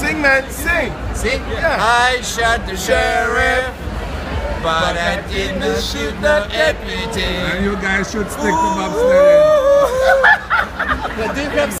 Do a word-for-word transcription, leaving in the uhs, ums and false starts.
Sing, man, sing. Sing? Yeah. I shot the sheriff, but I didn't shoot the deputy. And you guys should stick to bobsledding.